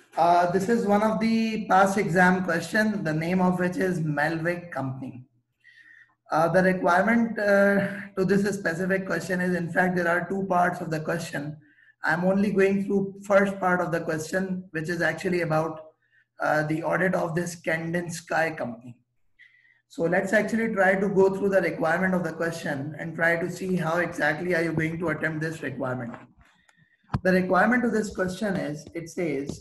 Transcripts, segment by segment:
This is one of the past exam question, the name of which is Melvick Company. The requirement to this specific question is, in fact, there are two parts of the question. I'm only going through first part of the question, which is actually about the audit of this Kandinsky company. So let's actually try to go through the requirement of the question and try to see how exactly are you going to attempt this requirement. The requirement of this question is, it says,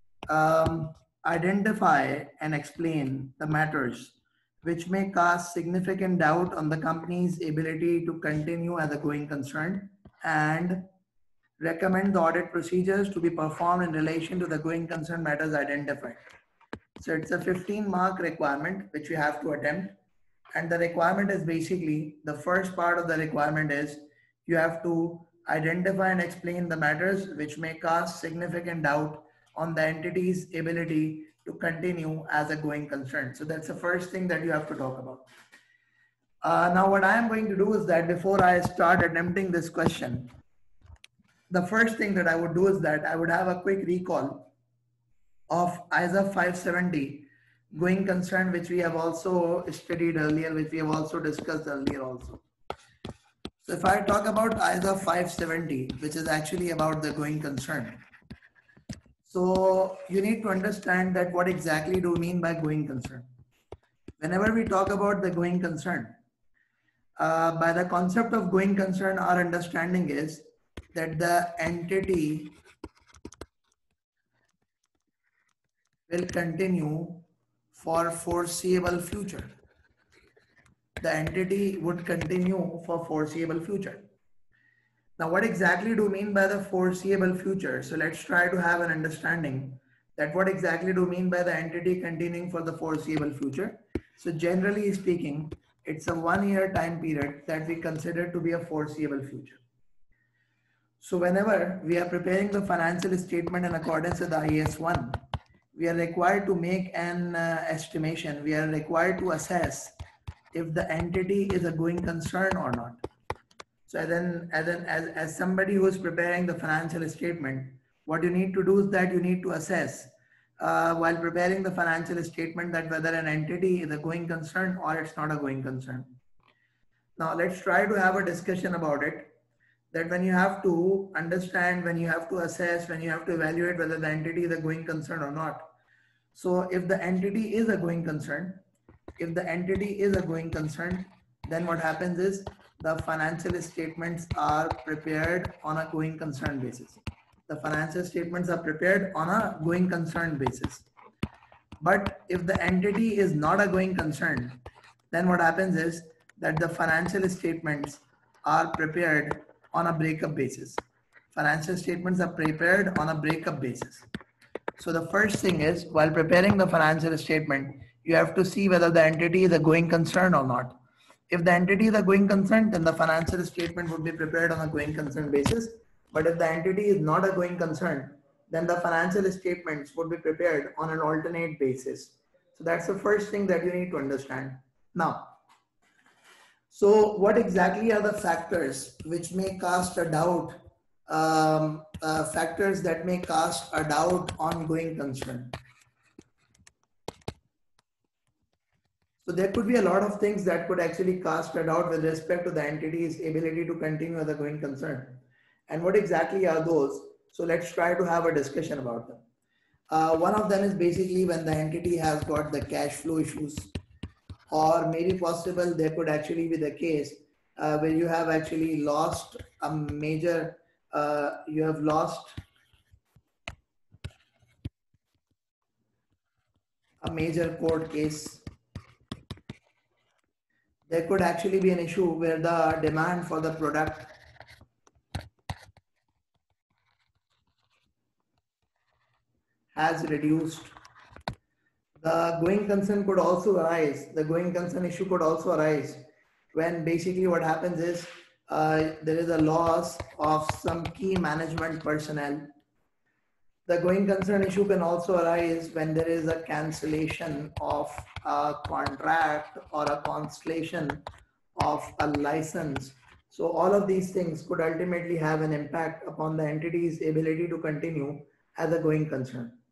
identify and explain the matters which may cast significant doubt on the company's ability to continue as a going concern, and recommend the audit procedures to be performed in relation to the going concern matters identified. So it's a 15-mark requirement which we have to attempt. And the requirement is basically, the first part of the requirement is you have to identify and explain the matters which may cast significant doubt on the entity's ability to continue as a going concern. So that's the first thing that you have to talk about. Now what I am going to do is that before I start attempting this question, the first thing that I would do is that I would have a quick recall of ISA 570 going concern, which we have also studied earlier, which we have also discussed earlier also. So if I talk about ISA 570, which is actually about the going concern. So you need to understand that what exactly do we mean by going concern. Whenever we talk about the going concern, by the concept of going concern, our understanding is that the entity will continue for foreseeable future. The entity would continue for foreseeable future. Now, what exactly do you mean by the foreseeable future? So let's try to have an understanding that what exactly do you mean by the entity continuing for the foreseeable future. So generally speaking, it's a 1-year time period that we consider to be a foreseeable future. So whenever we are preparing the financial statement in accordance with IAS 1, we are required to make an estimation. We are required to assess if the entity is a going concern or not. So as somebody who is preparing the financial statement, what you need to do is that you need to assess while preparing the financial statement that whether an entity is a going concern or it's not a going concern. Now let's try to have a discussion about it, that when you have to understand, when you have to assess, when you have to evaluate whether the entity is a going concern or not. So if the entity is a going concern, then what happens is the financial statements are prepared on a going concern basis. The financial statements are prepared on a going concern basis. But if the entity is not a going concern, then what happens is that the financial statements are prepared on a breakup basis. Financial statements are prepared on a breakup basis. So the first thing is, while preparing the financial statement, you have to see whether the entity is a going concern or not. If the entity is a going concern, then the financial statement would be prepared on a going concern basis. But if the entity is not a going concern, then the financial statements would be prepared on an alternate basis. So that's the first thing that you need to understand. Now, so what exactly are the factors which may cast a doubt, factors that may cast a doubt on going concern? So there could be a lot of things that could actually cast a doubt with respect to the entity's ability to continue as a going concern. And what exactly are those? So let's try to have a discussion about them. One of them is basically when the entity has got the cash flow issues, or maybe possible there could actually be the case where you have actually lost a major, you have lost a major court case. There could actually be an issue where the demand for the product has reduced. The going concern could also arise. The going concern issue could also arise when basically what happens is there is a loss of some key management personnel. The going concern issue can also arise when there is a cancellation of a contract or a cancellation of a license. So all of these things could ultimately have an impact upon the entity's ability to continue as a going concern.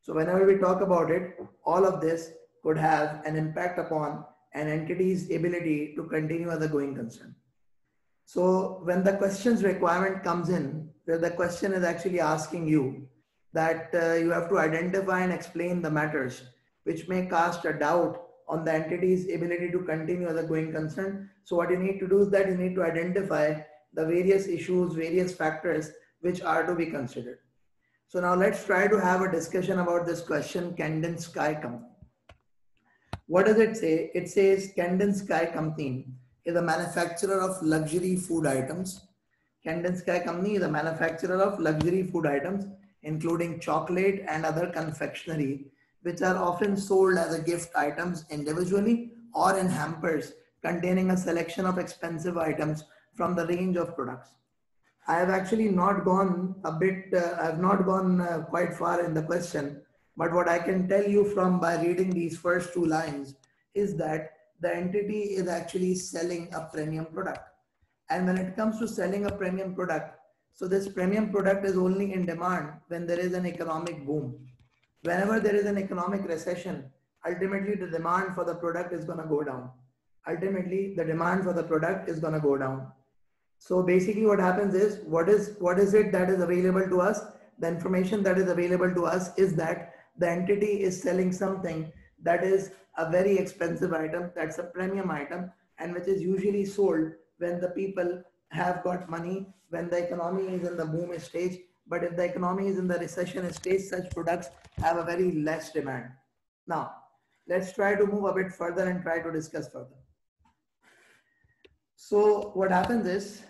So whenever we talk about it, all of this could have an impact upon an entity's ability to continue as a going concern. So when the questions requirement comes in, where the question is actually asking you that you have to identify and explain the matters which may cast a doubt on the entity's ability to continue as a going concern. So what you need to do is that you need to identify the various issues, various factors which are to be considered. So now let's try to have a discussion about this question, Camden Sky Company. What does it say? It says Camden Sky Company is a manufacturer of luxury food items. Camden Sky Company is a manufacturer of luxury food items, including chocolate and other confectionery, which are often sold as a gift items individually or in hampers containing a selection of expensive items from the range of products. I have actually not gone a bit, I have not gone quite far in the question, but what I can tell you from by reading these first two lines is that the entity is actually selling a premium product. And when it comes to selling a premium product, so this premium product is only in demand when there is an economic boom. Whenever there is an economic recession, ultimately the demand for the product is going to go down. Ultimately, the demand for the product is going to go down. So basically what happens is, what is it that is available to us? The information that is available to us is that the entity is selling something that is a very expensive item, that's a premium item, and which is usually sold when the people have got money, when the economy is in the boom stage. But if the economy is in the recession stage, such products have a very less demand. Now, let's try to move a bit further and try to discuss further. So what happens is,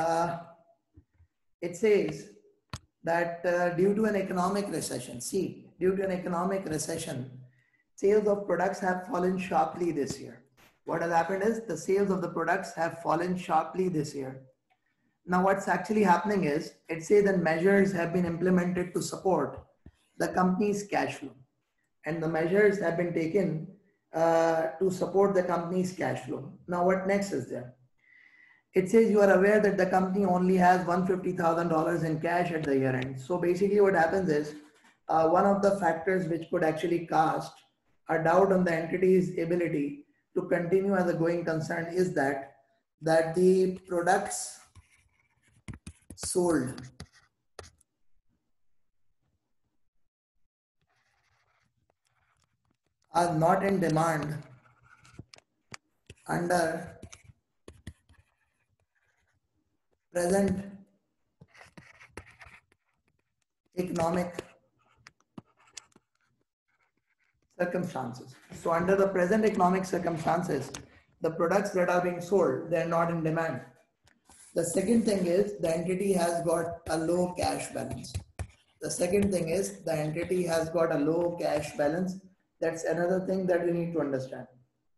it says that due to an economic recession, due to an economic recession, sales of products have fallen sharply this year. What has happened is the sales of the products have fallen sharply this year. Now what's actually happening is, it says that measures have been implemented to support the company's cash flow. And the measures have been taken to support the company's cash flow. Now what next is there? It says you are aware that the company only has $150,000 in cash at the year end. So basically what happens is, one of the factors which could actually cast a doubt on the entity's ability to continue as a going concern is that the products sold are not in demand under present economic circumstances. So under the present economic circumstances, the products that are being sold, they're not in demand. The second thing is the entity has got a low cash balance. The second thing is the entity has got a low cash balance. That's another thing that we need to understand.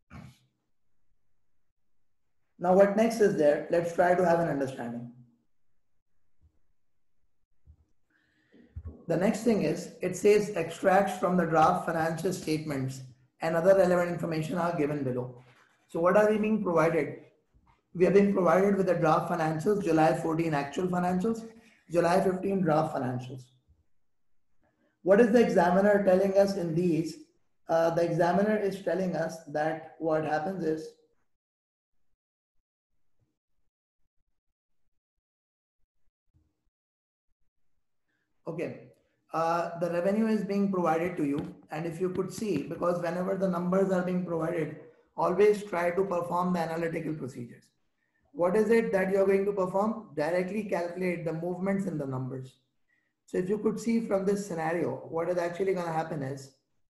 Now what next is there? Let's try to have an understanding. The next thing is, it says extracts from the draft financial statements and other relevant information are given below. So what are we being provided? We have been provided with the draft financials, July 14 actual financials, July 15 draft financials. What is the examiner telling us in these? The examiner is telling us that what happens is, okay, the revenue is being provided to you, and if you could see, because whenever the numbers are being provided, always try to perform the analytical procedures. What is it that you're going to perform? Directly calculate the movements in the numbers. So if you could see from this scenario, what is actually going to happen is,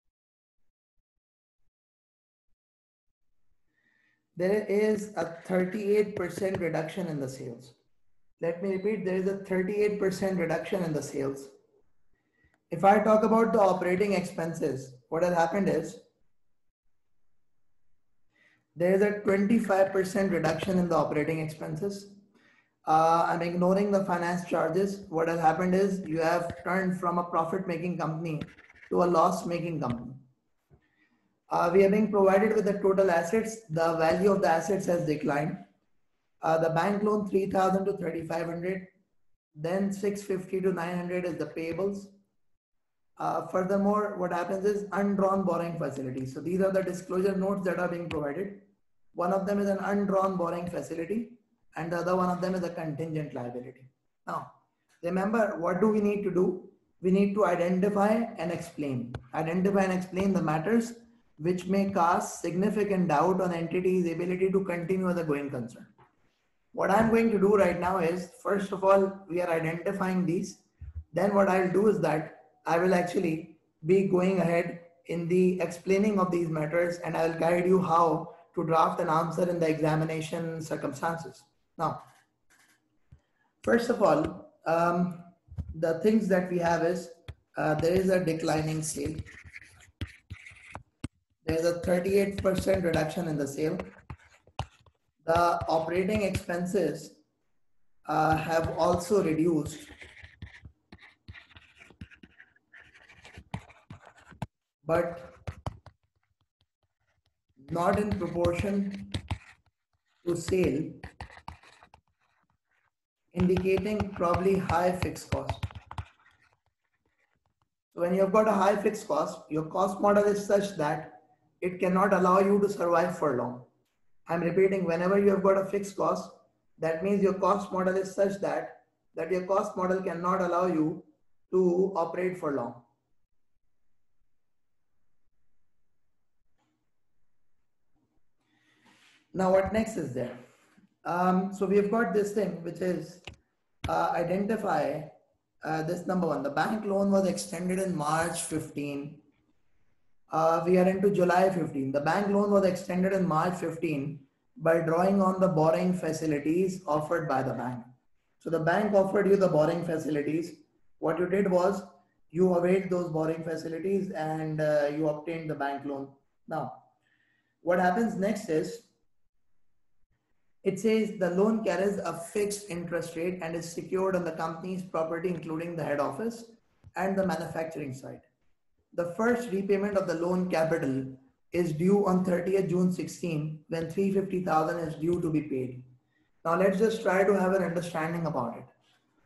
there is a 38% reduction in the sales. Let me repeat, there is a 38% reduction in the sales. If I talk about the operating expenses, what has happened is, there is a 25% reduction in the operating expenses. I'm ignoring the finance charges. What has happened is, you have turned from a profit-making company to a loss-making company. We are being provided with the total assets. The value of the assets has declined. The bank loan 3,000 to 3,500, then 650 to 900 is the payables. Furthermore, what happens is undrawn borrowing facility. So these are the disclosure notes that are being provided. One of them is an undrawn borrowing facility and the other one of them is a contingent liability. Now, remember, what do we need to do? We need to identify and explain. Identify and explain the matters which may cast significant doubt on entity's ability to continue as a going concern. What I'm going to do right now is, first of all, we are identifying these. Then what I'll do is that I will actually be going ahead in the explaining of these matters and I'll guide you how to draft an answer in the examination circumstances. Now, first of all, the things that we have is there is a declining sale. There is a 38% reduction in the sale. The operating expenses have also reduced but not in proportion to sale, indicating probably high fixed cost. So when you've got a high fixed cost, your cost model is such that it cannot allow you to survive for long. I'm repeating, whenever you have got a fixed cost, that means your cost model is such that your cost model cannot allow you to operate for long. Now what next is there? So we've got this thing which is identify this number one. The bank loan was extended in March 15. We are into July 15. The bank loan was extended in March 15 by drawing on the borrowing facilities offered by the bank. So the bank offered you the borrowing facilities. What you did was you availed those borrowing facilities and you obtained the bank loan. Now, what happens next is it says the loan carries a fixed interest rate and is secured on the company's property, including the head office and the manufacturing site. The first repayment of the loan capital is due on 30th June 16 when 350,000 is due to be paid. Now let's just try to have an understanding about it.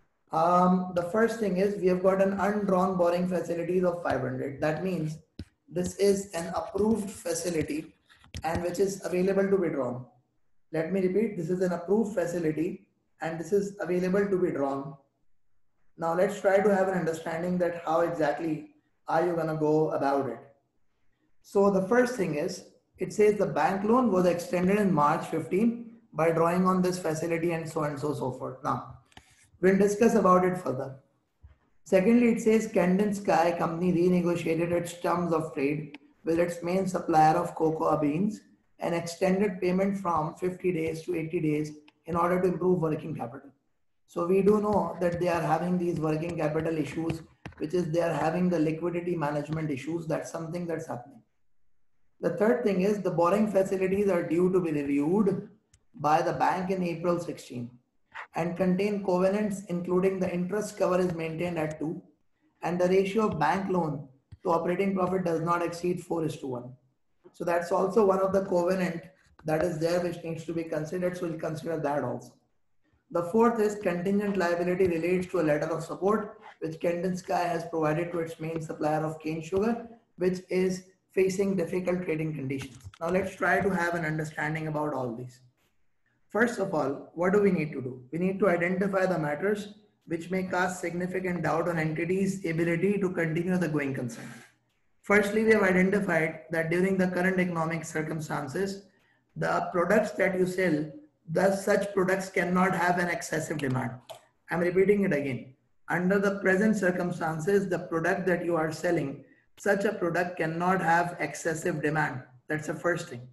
The first thing is we have got an undrawn borrowing facilities of 500. That means this is an approved facility and which is available to be drawn. Let me repeat, this is an approved facility and this is available to be drawn. Now let's try to have an understanding that how exactly are you gonna go about it. So the first thing is, it says the bank loan was extended in March 15 by drawing on this facility and so forth. Now, we'll discuss about it further. Secondly, it says Camden Sky Company renegotiated its terms of trade with its main supplier of cocoa beans and extended payment from 50 days to 80 days in order to improve working capital. So we do know that they are having these working capital issues, which is they are having the liquidity management issues. That's something that's happening. The third thing is the borrowing facilities are due to be reviewed by the bank in April 16 and contain covenants including the interest cover is maintained at 2 and the ratio of bank loan to operating profit does not exceed 4:1. So that's also one of the covenant that is there which needs to be considered. So we'll consider that also. The fourth is contingent liability relates to a letter of support which Camden Sky has provided to its main supplier of cane sugar, which is facing difficult trading conditions. Now let's try to have an understanding about all these. First of all, what do we need to do? We need to identify the matters which may cast significant doubt on entities' ability to continue the going concern. Firstly, we have identified that during the current economic circumstances, the products that you sell, thus such products cannot have an excessive demand. I'm repeating it again. Under the present circumstances, the product that you are selling, such a product cannot have excessive demand. That's the first thing.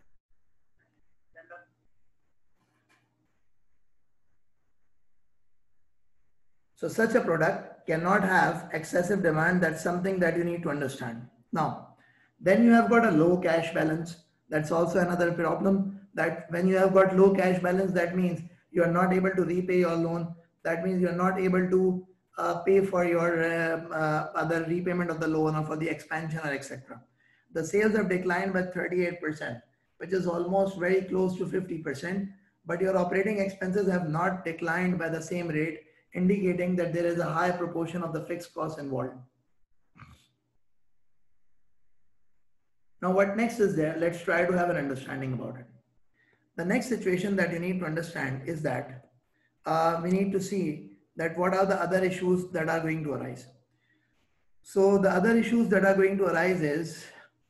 So such a product cannot have excessive demand. That's something that you need to understand. Now, then you have got a low cash balance. That's also another problem, that when you have got low cash balance, that means you are not able to repay your loan. That means you are not able to pay for your other repayment of the loan or for the expansion or etc. The sales have declined by 38%, which is almost very close to 50%, but your operating expenses have not declined by the same rate, indicating that there is a high proportion of the fixed costs involved. Now what next is there? Let's try to have an understanding about it. The next situation that you need to understand is that we need to see that what are the other issues that are going to arise. So the other issues that are going to arise is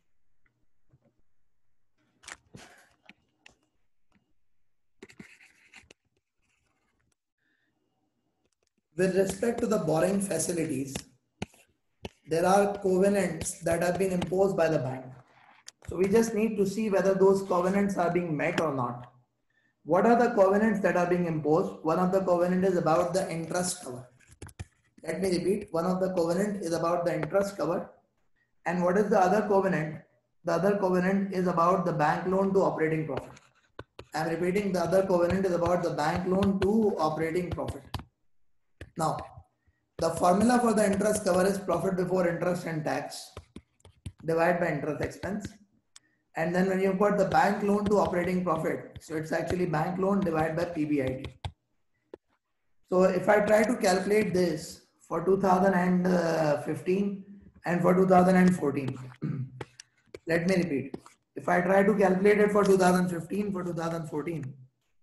with respect to the borrowing facilities, there are covenants that have been imposed by the bank. So we just need to see whether those covenants are being met or not. What are the covenants that are being imposed? One of the covenant is about the interest cover. Let me repeat. One of the covenant is about the interest cover. And what is the other covenant? The other covenant is about the bank loan to operating profit. I am repeating, the other covenant is about the bank loan to operating profit. Now, the formula for the interest cover is profit before interest and tax divided by interest expense. And then when you've got the bank loan to operating profit, so it's actually bank loan divided by PBIT. So if I try to calculate this for 2015 and for 2014, let me repeat. If I try to calculate it for 2015, for 2014,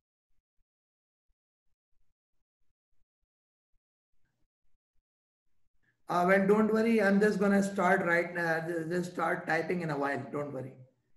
well, don't worry. I'm just going to start right now. Just start typing in a while. Don't worry.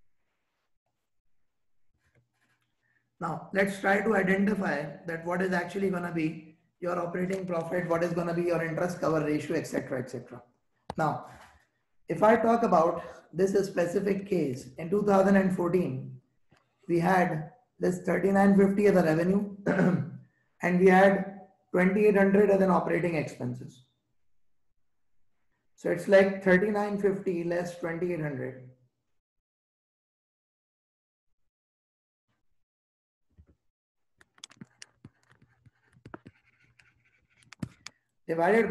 Now, let's try to identify that what is actually going to be your operating profit, what is going to be your interest cover ratio, etc., etc. Now, if I talk about this specific case, in 2014, we had this 3950 as a revenue and we had 2800 as an operating expenses. So it's like 3950 less 2800. Divided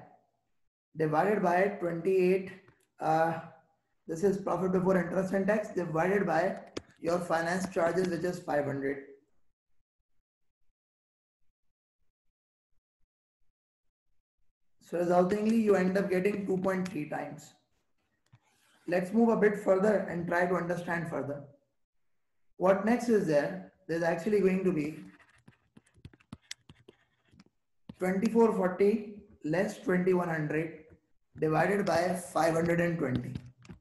by 28, this is profit before interest and tax, divided by your finance charges, which is 500. So resultingly, you end up getting 2.3 times. Let's move a bit further and try to understand further. What next is there? There's actually going to be 2440 less 2100 divided by 520.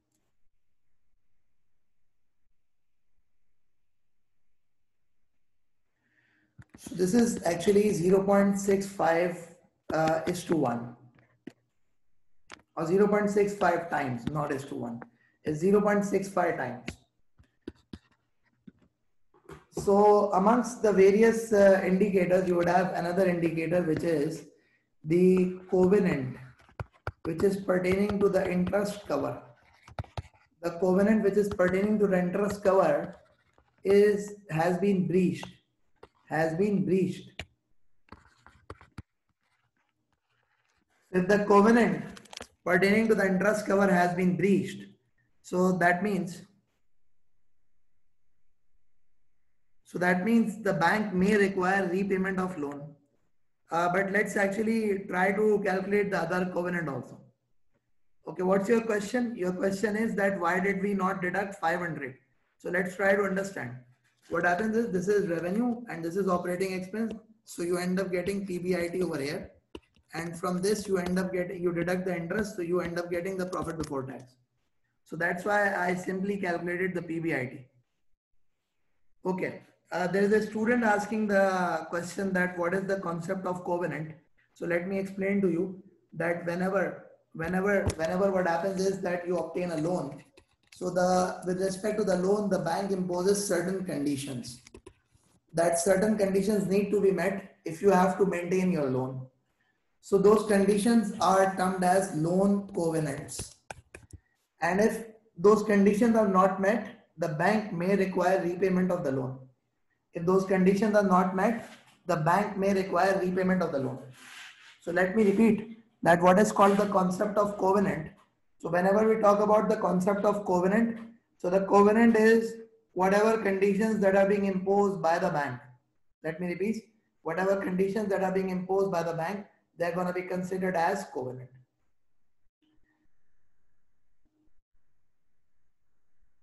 So this is actually 0.65 is to 1 or 0.65 times, not is to 1. It's 0.65 times. So amongst the various indicators, you would have another indicator which is the covenant, which is pertaining to the interest cover. The covenant which is pertaining to the interest cover has been breached. If the covenant pertaining to the interest cover has been breached, so that means the bank may require repayment of loan. But let's actually try to calculate the other covenant also. Okay, what's your question? Your question is that why did we not deduct 500? So let's try to understand. What happens is this is revenue and this is operating expense. So you end up getting PBIT over here. And from this you deduct the interest. So you end up getting the profit before tax. So that's why I simply calculated the PBIT. Okay. There is a student asking the question that what is the concept of covenant. So let me explain to you that whenever what happens is that you obtain a loan. So with respect to the loan, the bank imposes certain conditions. That certain conditions need to be met if you have to maintain your loan. So those conditions are termed as loan covenants. And if those conditions are not met, the bank may require repayment of the loan. If those conditions are not met, the bank may require repayment of the loan. So let me repeat that what is called the concept of covenant. So whenever we talk about the concept of covenant, so the covenant is whatever conditions that are being imposed by the bank. Let me repeat, whatever conditions that are being imposed by the bank, they're going to be considered as covenant.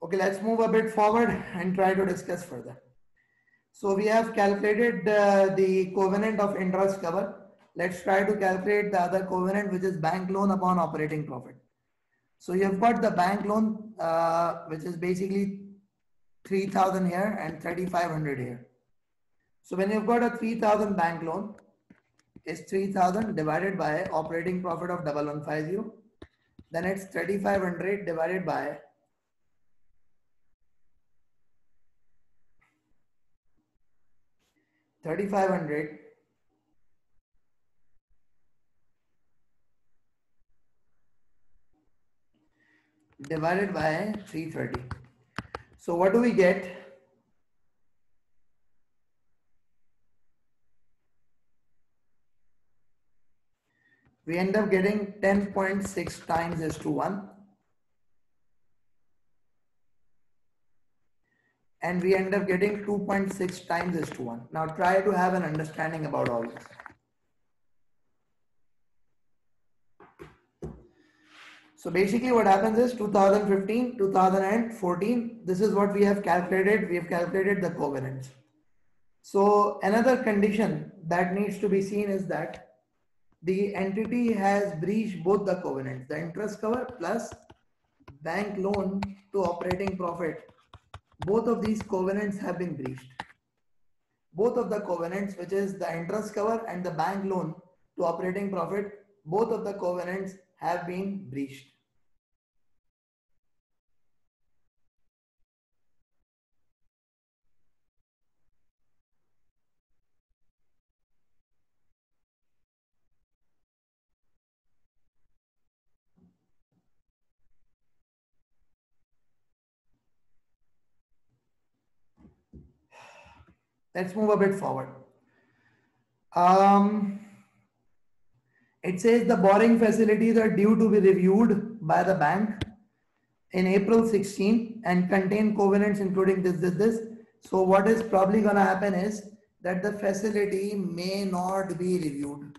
Okay, let's move a bit forward and try to discuss further. So we have calculated the covenant of interest cover. Let's try to calculate the other covenant, which is bank loan upon operating profit. So you've got the bank loan, which is basically 3,000 here and 3,500 here. So when you've got a 3,000 bank loan, is 3,000 divided by operating profit of 1150. Then it's 3,500 divided by 3,500 divided by 330. So what do we get? We end up getting 10.6 times is to 1. And we end up getting 2.6 times is to 1. Now try to have an understanding about all this. So basically what happens is 2015, 2014, this is what we have calculated. We have calculated the covenants. So another condition that needs to be seen is that the entity has breached both the covenants, the interest cover plus bank loan to operating profit. Both of these covenants have been breached. Both of the covenants, which is the interest cover and the bank loan to operating profit, both of the covenants have been breached. Let's move a bit forward. It says the borrowing facilities are due to be reviewed by the bank in April 16 and contain covenants including this. So what is probably going to happen is that the facility may not be reviewed.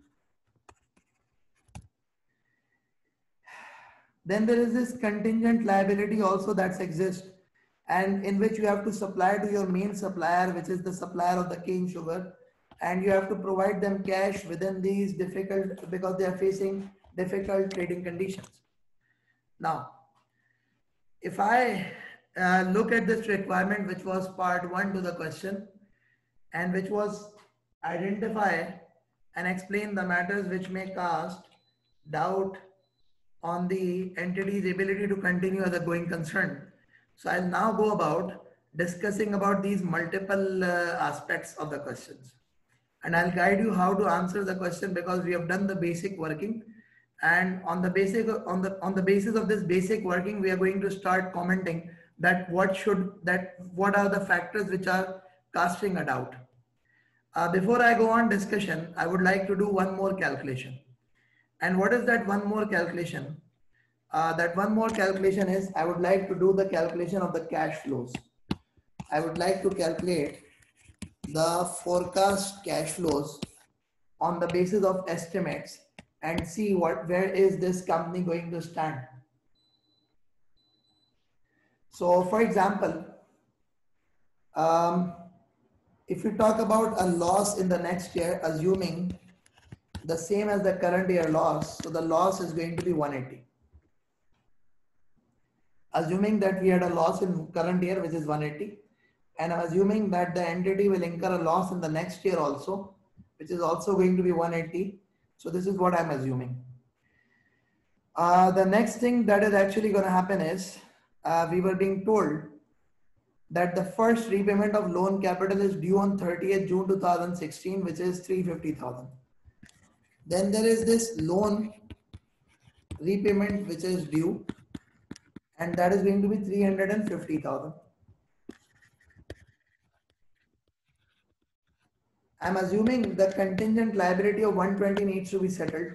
Then there is this contingent liability also that exists, and in which you have to supply to your main supplier, which is the supplier of the cane sugar, and you have to provide them cash within these difficult, because they are facing difficult trading conditions. Now, if I look at this requirement, which was part 1 to the question, and which was identify and explain the matters which may cast doubt on the entity's ability to continue as a going concern. So I'll now go about discussing about these multiple aspects of the questions. And I'll guide you how to answer the question, because we have done the basic working. And on the basis of this basic working, we are going to start commenting that what are the factors which are casting a doubt. Before I go on discussion, I would like to do one more calculation. And what is that one more calculation? That one more calculation is, I would like to do the calculation of the cash flows. I would like to calculate the forecast cash flows on the basis of estimates and see where is this company going to stand. So for example, if you talk about a loss in the next year, assuming the same as the current year loss, so the loss is going to be 180. Assuming that we had a loss in current year, which is 180, and I'm assuming that the entity will incur a loss in the next year also, which is also going to be 180. So this is what I'm assuming. The next thing that is actually going to happen is, we were being told that the first repayment of loan capital is due on 30th June 2016, which is 350,000. Then there is this loan repayment which is due, and that is going to be 350,000. I'm assuming the contingent liability of 120 needs to be settled.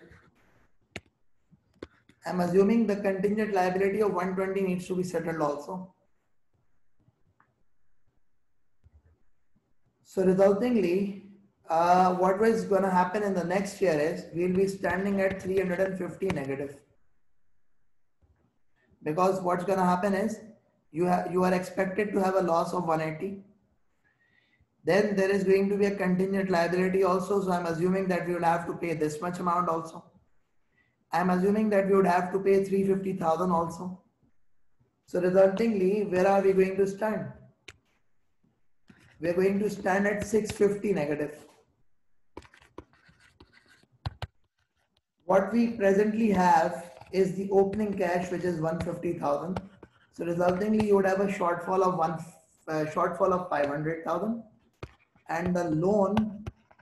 I'm assuming the contingent liability of 120 needs to be settled also. So resultingly, what is going to happen in the next year is we'll be standing at 350 negative. Because what's going to happen is you are expected to have a loss of 180. Then there is going to be a contingent liability also. So I'm assuming that we will have to pay this much amount also. I'm assuming that we would have to pay 350,000 also. So resultingly, where are we going to stand? We're going to stand at 650 negative. What we presently have is the opening cash, which is 150,000. So resultingly, you would have a shortfall of 500,000, and the loan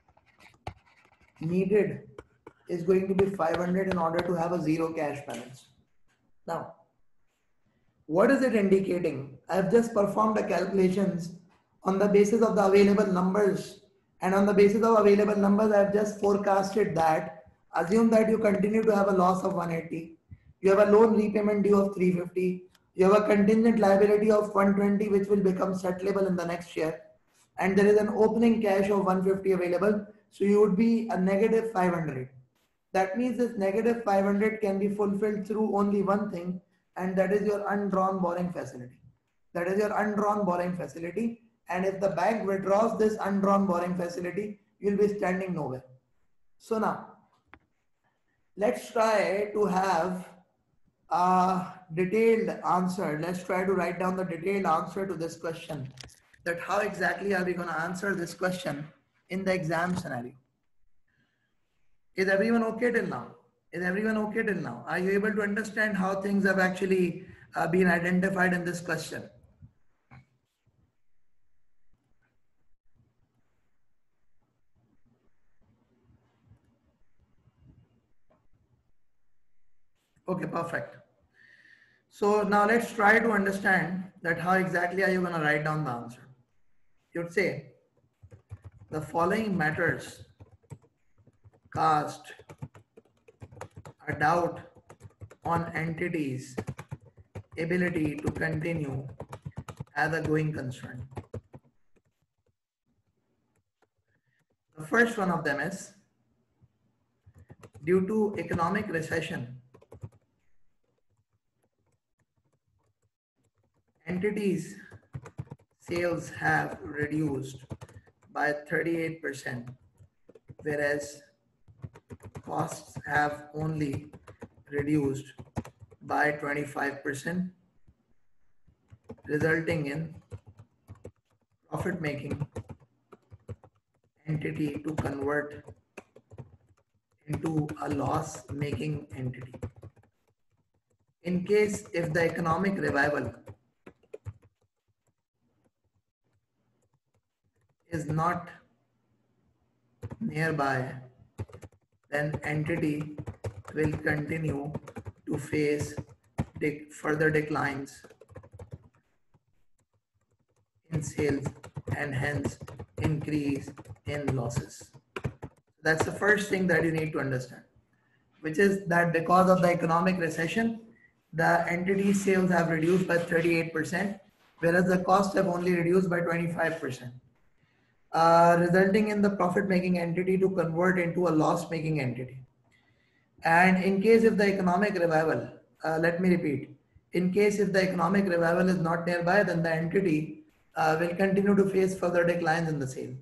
needed is going to be 500 in order to have a zero cash balance. Now, what is it indicating? I have just performed the calculations on the basis of the available numbers, and on the basis of available numbers, I have just forecasted that assume that you continue to have a loss of 180, you have a loan repayment due of 350, you have a contingent liability of 120 which will become settlable in the next year, and there is an opening cash of 150 available, so you would be a negative 500. That means this negative 500 can be fulfilled through only one thing, and that is your undrawn borrowing facility. That is your undrawn borrowing facility. And if the bank withdraws this undrawn borrowing facility, you'll be standing nowhere. So now, let's try to have a detailed answer. Let's try to write down the detailed answer to this question. That how exactly are we going to answer this question in the exam scenario? Is everyone okay till now? Is everyone okay till now? Are you able to understand how things have actually been identified in this question? Okay, perfect. So now let's try to understand that how exactly are you going to write down the answer. You'd say the following matters cast a doubt on entities' ability to continue as a going concern. The first one of them is due to economic recession, entities' sales have reduced by 38%, whereas costs have only reduced by 25%, resulting in profit-making entity to convert into a loss-making entity. In case if the economic revival is not nearby, then entity will continue to face further declines in sales and hence increase in losses. That's the first thing that you need to understand, which is that because of the economic recession, the entity sales have reduced by 38%, whereas the costs have only reduced by 25%, resulting in the profit-making entity to convert into a loss-making entity. And in case if the economic revival, let me repeat, in case if the economic revival is not nearby, then the entity will continue to face further declines in the sale.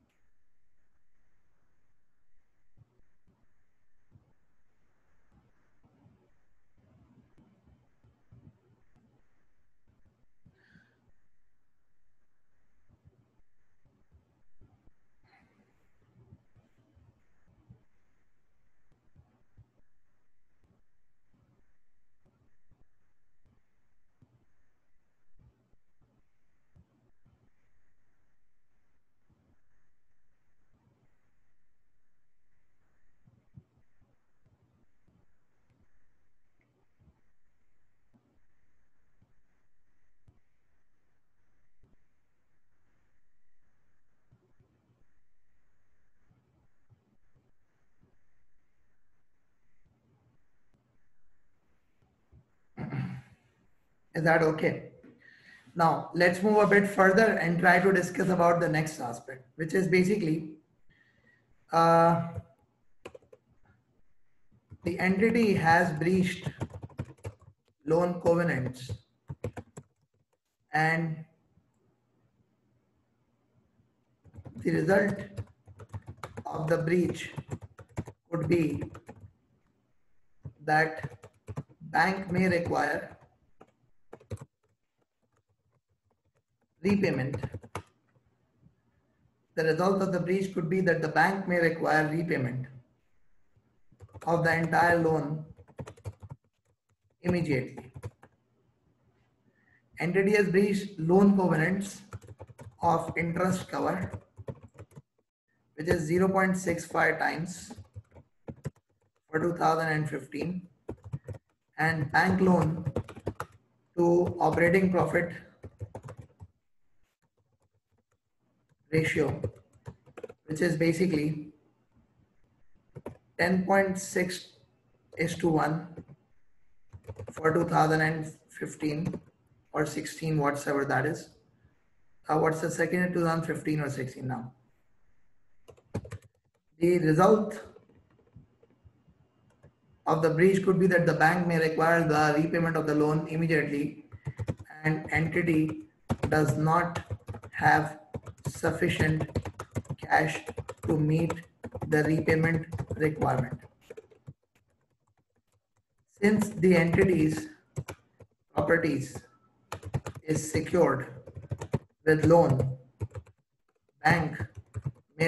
Is that okay? Now let's move a bit further and try to discuss about the next aspect, which is basically uh, the entity has breached loan covenants and the result of the breach could be that bank may require repayment. The result of the breach could be that the bank may require repayment of the entire loan immediately. Entity has breached loan covenants of interest cover, which is 0.65 times for 2015, and bank loan to operating profit ratio, which is basically 10.6 is to 1 for 2015 or 16, whatever that is. What's the second in 2015 or 16 now? The result of the breach could be that the bank may require the repayment of the loan immediately and entity does not have sufficient cash to meet the repayment requirement. Since the entity's properties is secured with loan, bank may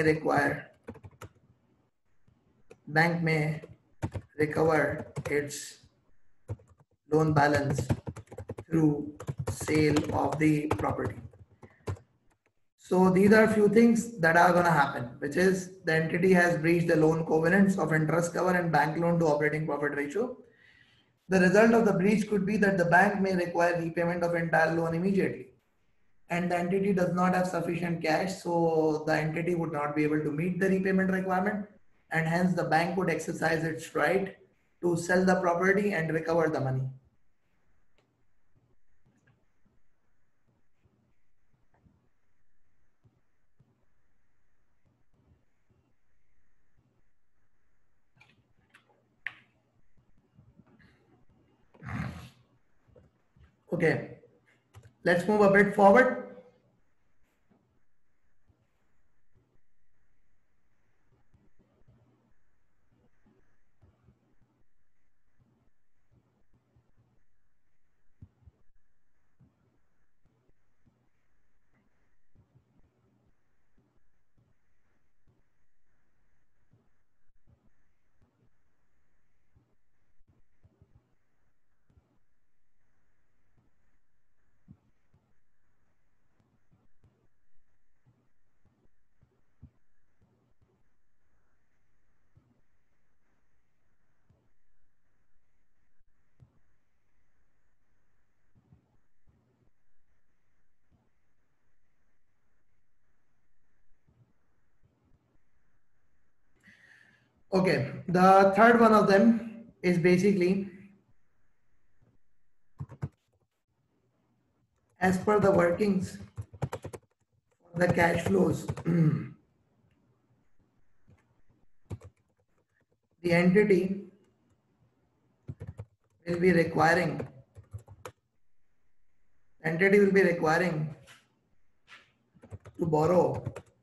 recover its loan balance through sale of the property. So these are a few things that are going to happen, which is the entity has breached the loan covenants of interest cover and bank loan to operating profit ratio. The result of the breach could be that the bank may require repayment of entire loan immediately, and the entity does not have sufficient cash, so the entity would not be able to meet the repayment requirement, and hence the bank would exercise its right to sell the property and recover the money. Okay, let's move a bit forward. Okay, the third one of them is basically as per the workings, the cash flows, the entity will be requiring, to borrow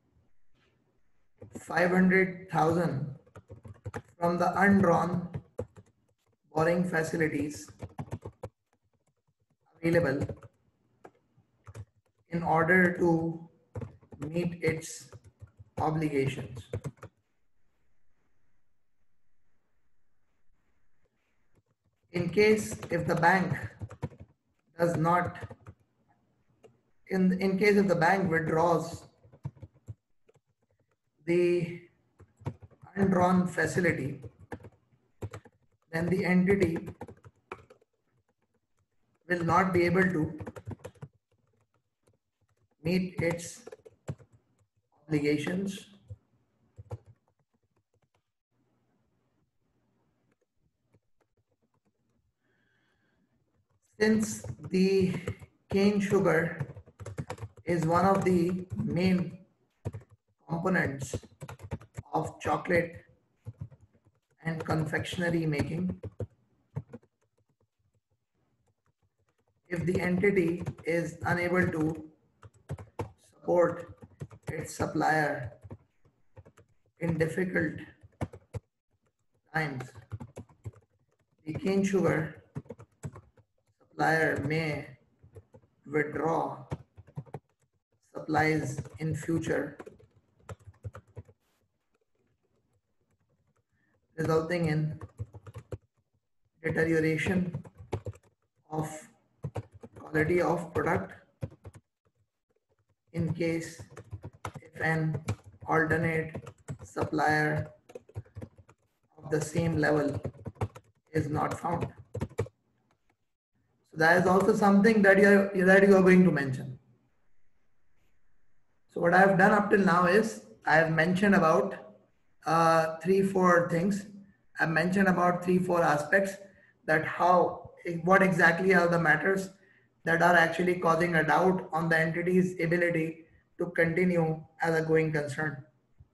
500,000 from the undrawn borrowing facilities available in order to meet its obligations. In case if the bank does not, in case if the bank withdraws the undrawn facility, then the entity will not be able to meet its obligations. Since the cane sugar is one of the main components of chocolate and confectionery making, if the entity is unable to support its supplier in difficult times, the cane sugar supplier may withdraw supplies in future, resulting in deterioration of quality of product in case if an alternate supplier of the same level is not found. So that is also something that you are going to mention. So what I have done up till now is I have mentioned about 3-4 things. I've mentioned about 3-4 aspects, that what exactly are the matters that are actually causing a doubt on the entity's ability to continue as a going concern.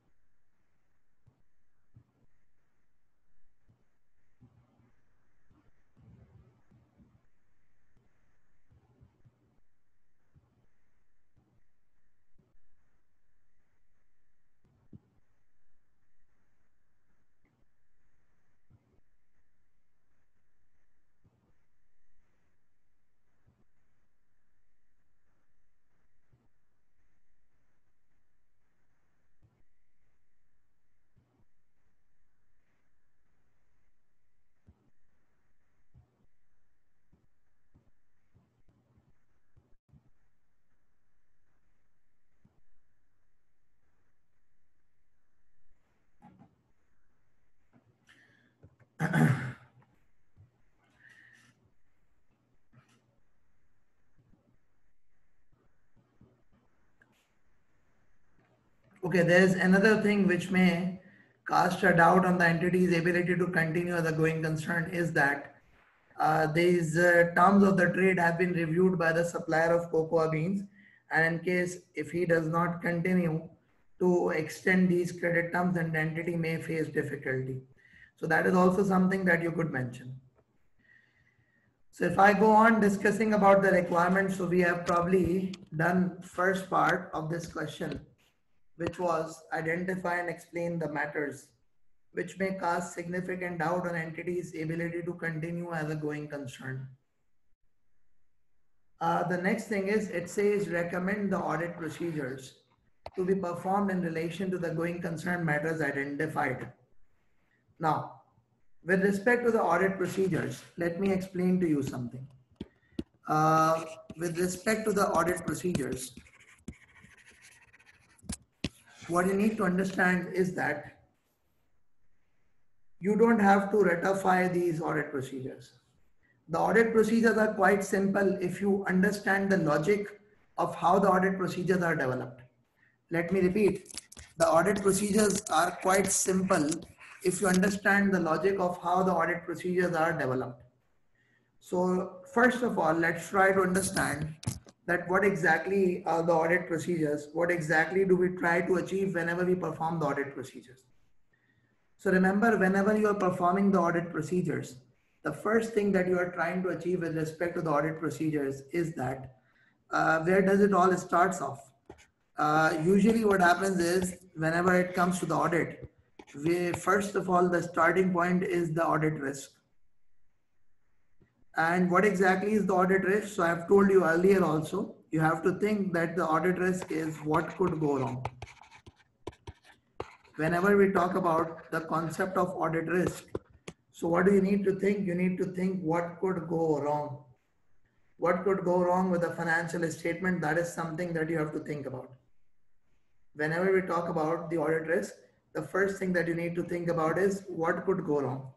Okay, there is another thing which may cast a doubt on the entity's ability to continue as a going concern, is that these terms of the trade have been reviewed by the supplier of cocoa beans, and in case if he does not continue to extend these credit terms, then the entity may face difficulty. So that is also something that you could mention. So if I go on discussing about the requirements, so we have probably done first part of this question, which was identify and explain the matters which may cast significant doubt on entity's ability to continue as a going concern. The next thing is, it says recommend the audit procedures to be performed in relation to the going concern matters identified. Now, with respect to the audit procedures, let me explain to you something. With respect to the audit procedures, what you need to understand is that you don't have to ratify these audit procedures. The audit procedures are quite simple if you understand the logic of how the audit procedures are developed. Let me repeat, the audit procedures are quite simple if you understand the logic of how the audit procedures are developed. So first of all, let's try to understand that what exactly are the audit procedures, what exactly do we try to achieve whenever we perform the audit procedures. So remember, whenever you are performing the audit procedures, the first thing that you are trying to achieve with respect to the audit procedures is that where does it all starts off? Usually what happens is, whenever it comes to the audit, first of all, the starting point is the audit risk. And what exactly is the audit risk? So I have told you earlier also, you have to think that the audit risk is what could go wrong. Whenever we talk about the concept of audit risk, so what do you need to think? You need to think what could go wrong. What could go wrong with a financial statement? That is something that you have to think about. Whenever we talk about the audit risk, the first thing that you need to think about is what could go wrong.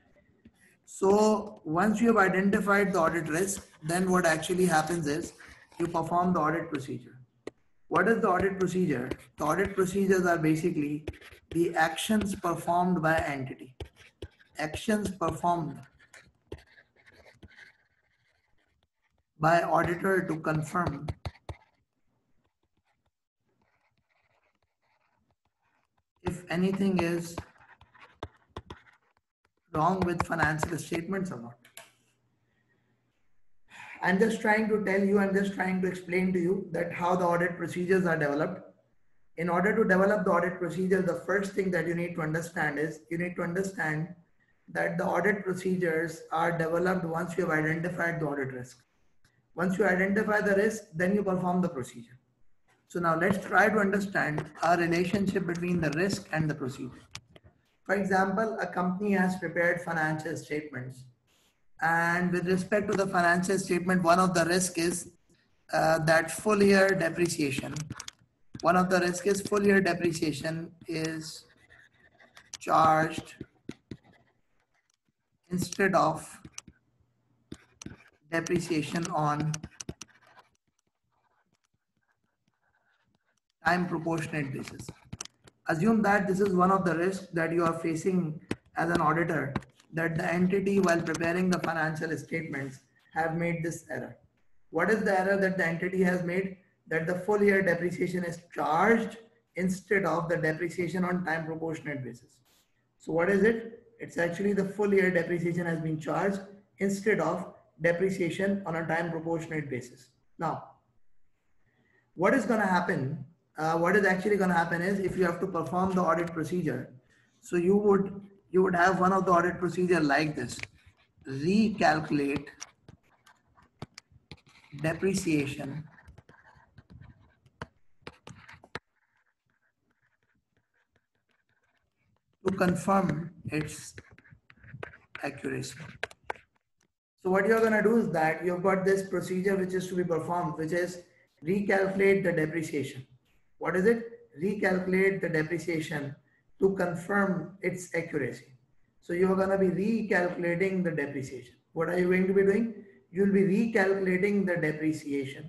So once you have identified the audit risk, then what actually happens is you perform the audit procedure. What is the audit procedure? The audit procedures are basically the actions performed by entity. Actions performed by auditor to confirm if anything is wrong with financial statements or not. I'm just trying to tell you, I'm just trying to explain to you that how the audit procedures are developed. In order to develop the audit procedure, the first thing that you need to understand is you need to understand that the audit procedures are developed once you have identified the audit risk. Once you identify the risk, then you perform the procedure. So now let's try to understand our relationship between the risk and the procedure. For example, a company has prepared financial statements. And with respect to the financial statement, one of the risks is that full year depreciation. One of the risks is full year depreciation is charged instead of depreciation on time proportionate basis. Assume that this is one of the risks that you are facing as an auditor, that the entity while preparing the financial statements have made this error. What is the error that the entity has made? That the full year depreciation is charged instead of the depreciation on time proportionate basis. So what is it? It's actually the full year depreciation has been charged instead of depreciation on a time proportionate basis. Now, what is going to happen? What is actually going to happen is if you have to perform the audit procedure, so you would have one of the audit procedure like this: recalculate depreciation to confirm its accuracy. So what you're going to do is that you've got this procedure which is to be performed, which is recalculate the depreciation. What is it? Recalculate the depreciation to confirm its accuracy. So you're going to be recalculating the depreciation. What are you going to be doing? You'll be recalculating the depreciation.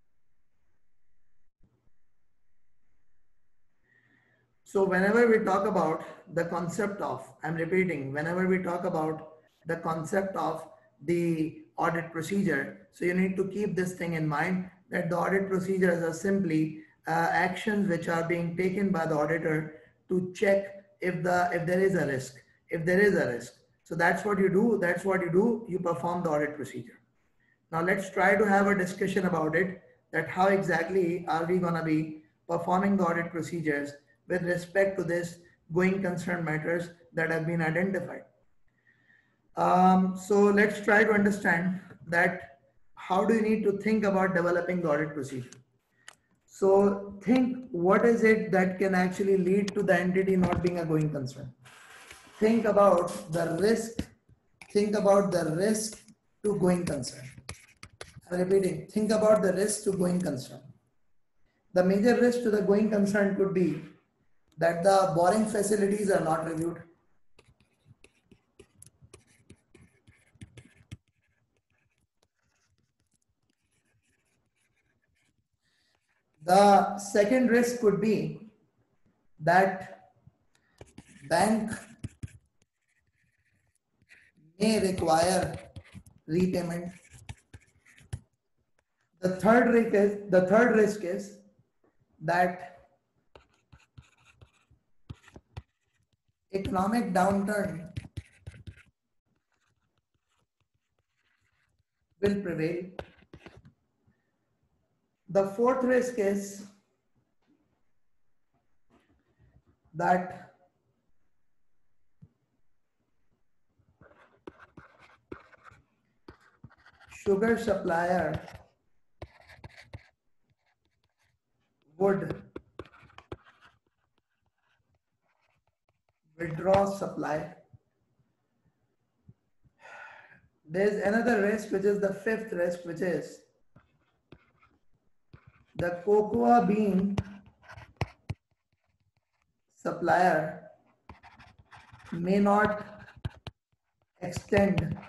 So whenever we talk about the concept of, I'm repeating, whenever we talk about the concept of the audit procedure, so you need to keep this thing in mind, that the audit procedures are simply actions which are being taken by the auditor to check if there is a risk. If there is a risk, so that's what you do. That's what you do. You perform the audit procedure. Now let's try to have a discussion about it. That how exactly are we going to be performing the audit procedures with respect to this going concern matters that have been identified. So let's try to understand that how do you need to think about developing the audit procedure. So think, what is it that can actually lead to the entity not being a going concern? Think about the risk. Think about the risk to going concern. I'm repeating, think about the risk to going concern. The major risk to the going concern could be that the borrowing facilities are not reviewed. The second risk could be that bank may require repayment. The third risk is that economic downturn will prevail. The fourth risk is that sugar supplier would withdraw supply. There's another risk, which is the fifth risk, which is the cocoa bean supplier may not extend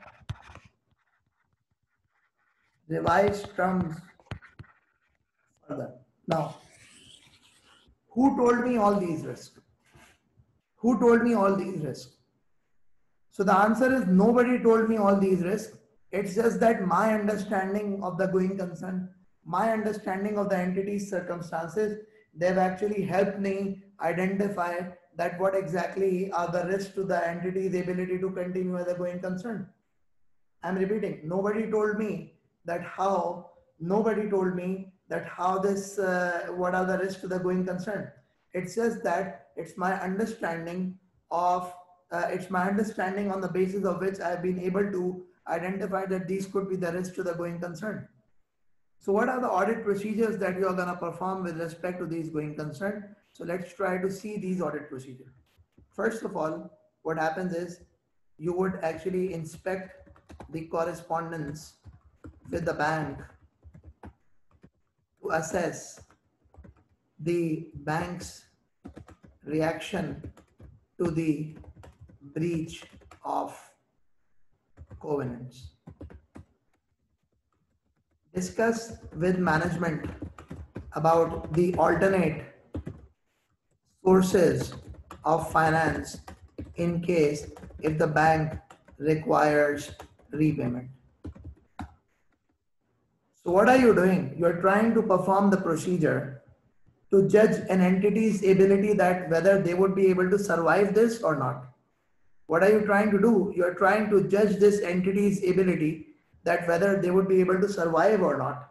revised terms further. Now, who told me all these risks? Who told me all these risks? So the answer is nobody told me all these risks. It's just that my understanding of the going concern, my understanding of the entity's circumstances, they've actually helped me identify that what exactly are the risks to the entity's ability to continue as a going concern. I'm repeating, nobody told me that how nobody told me that how this, what are the risks to the going concern. It's just that it's my understanding of, it's my understanding on the basis of which I've been able to identify that these could be the risks to the going concern. So what are the audit procedures that you are going to perform with respect to these going concern? So let's try to see these audit procedures. First of all, what happens is you would actually inspect the correspondence with the bank to assess the bank's reaction to the breach of covenants. Discuss with management about the alternate sources of finance in case if the bank requires repayment. So what are you doing? You're trying to perform the procedure to judge an entity's ability that whether they would be able to survive this or not. What are you trying to do? You're trying to judge this entity's ability that whether they would be able to survive or not.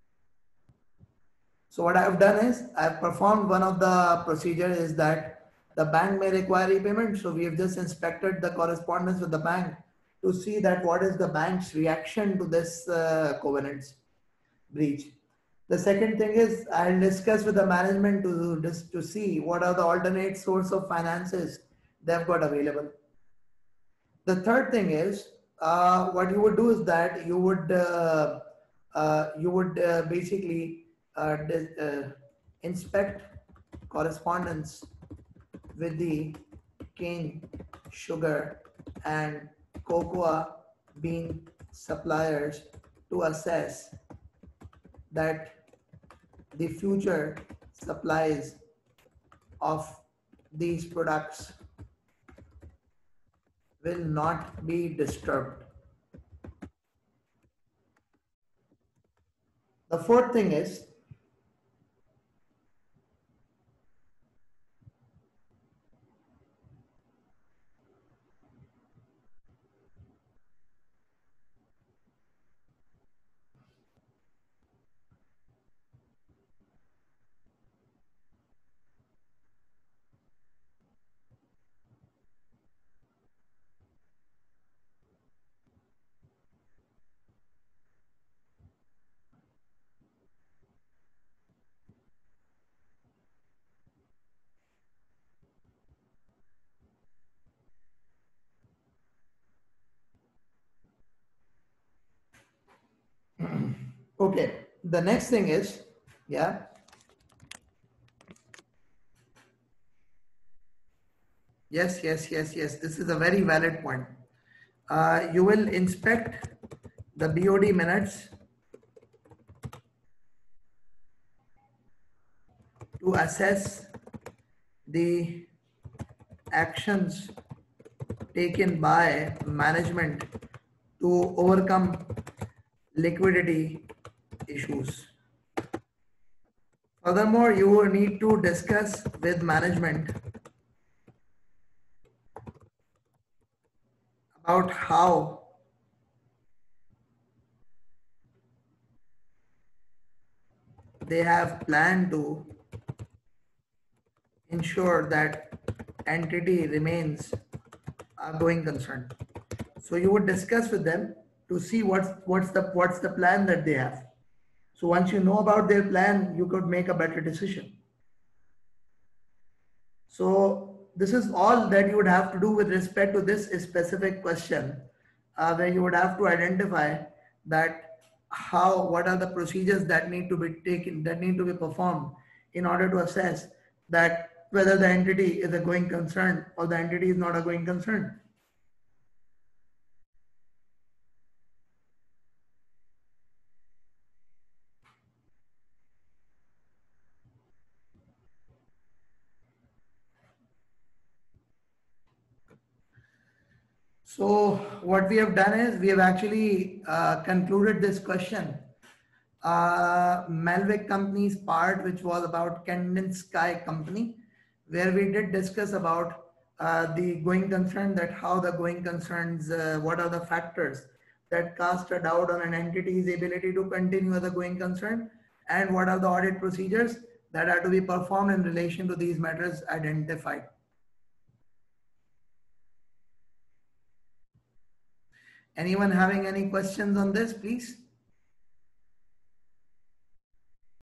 So what I've done is I've performed one of the procedure is that the bank may require repayment. So we have just inspected the correspondence with the bank to see that what is the bank's reaction to this covenants breach. The second thing is I'll discuss with the management to see what are the alternate source of finances they've got available. The third thing is what you would do is that you would basically inspect correspondence with the cane, sugar, and cocoa bean suppliers to assess that the future supplies of these products will not be disturbed. The fourth thing is okay. The next thing is, yeah. Yes. This is a very valid point. You will inspect the BOD minutes to assess the actions taken by management to overcome liquidity issues. Furthermore, you will need to discuss with management about how they have planned to ensure that entity remains a going concern. So you would discuss with them to see what's the plan that they have. So once you know about their plan, you could make a better decision. So this is all that you would have to do with respect to this specific question, where you would have to identify that what are the procedures that need to be taken, that need to be performed in order to assess that whether the entity is a going concern or the entity is not a going concern. So what we have done is we have actually concluded this question. Malvik company's part, which was about Kendon Sky company, where we did discuss about the going concern, that how the going concerns, what are the factors that cast a doubt on an entity's ability to continue as a going concern, and what are the audit procedures that are to be performed in relation to these matters identified. Anyone having any questions on this, please?